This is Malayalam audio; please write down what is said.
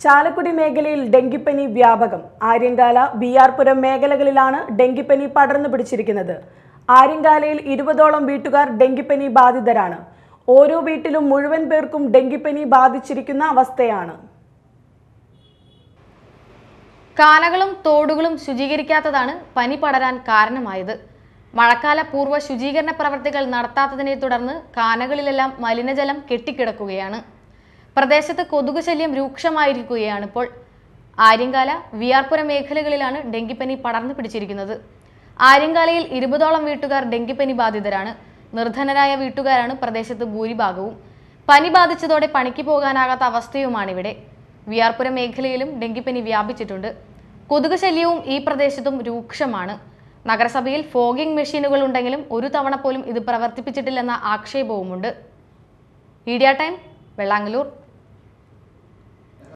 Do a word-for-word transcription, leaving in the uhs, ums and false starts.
ചാലക്കുടി മേഖലയിൽ ഡെങ്കിപ്പനി വ്യാപകം. ആര്യങ്കാല, ബി ആർ പുരം മേഖലകളിലാണ് ഡെങ്കിപ്പനി പടർന്നു പിടിച്ചിരിക്കുന്നത്. ആര്യങ്കാലയിൽ ഇരുപതോളം വീട്ടുകാർ ഡെങ്കിപ്പനി ബാധിതരാണ്. ഓരോ വീട്ടിലും മുഴുവൻ പേർക്കും ഡെങ്കിപ്പനി ബാധിച്ചിരിക്കുന്ന അവസ്ഥയാണ്. കാനകളും തോടുകളും ശുചീകരിക്കാത്തതാണ് പനി പടരാൻ കാരണമായത്. മഴക്കാല പൂർവ്വ ശുചീകരണ പ്രവർത്തികൾ നടത്താത്തതിനെ തുടർന്ന് കാനകളിലെല്ലാം മലിനജലം കെട്ടിക്കിടക്കുകയാണ്. പ്രദേശത്ത് കൊതുക് ശല്യം രൂക്ഷമായിരിക്കുകയാണ് ഇപ്പോൾ. ആര്യങ്കാല, വി ആർ പുരം മേഖലകളിലാണ് ഡെങ്കിപ്പനി പടർന്നു പിടിച്ചിരിക്കുന്നത്. ആര്യങ്കാലയിൽ ഇരുപതോളം വീട്ടുകാർ ഡെങ്കിപ്പനി ബാധിതരാണ്. നിർധനരായ വീട്ടുകാരാണ് പ്രദേശത്ത് ഭൂരിഭാഗവും. പനി ബാധിച്ചതോടെ പണിക്ക് പോകാനാകാത്ത അവസ്ഥയുമാണിവിടെ. വി ആർ പുരം മേഖലയിലും ഡെങ്കിപ്പനി വ്യാപിച്ചിട്ടുണ്ട്. കൊതുക് ശല്യവും ഈ പ്രദേശത്തും രൂക്ഷമാണ്. നഗരസഭയിൽ ഫോഗിംഗ് മെഷീനുകൾ ഉണ്ടെങ്കിലും ഒരു തവണ പോലും ഇത് പ്രവർത്തിപ്പിച്ചിട്ടില്ലെന്ന ആക്ഷേപവുമുണ്ട്. Media time, Vellangallur.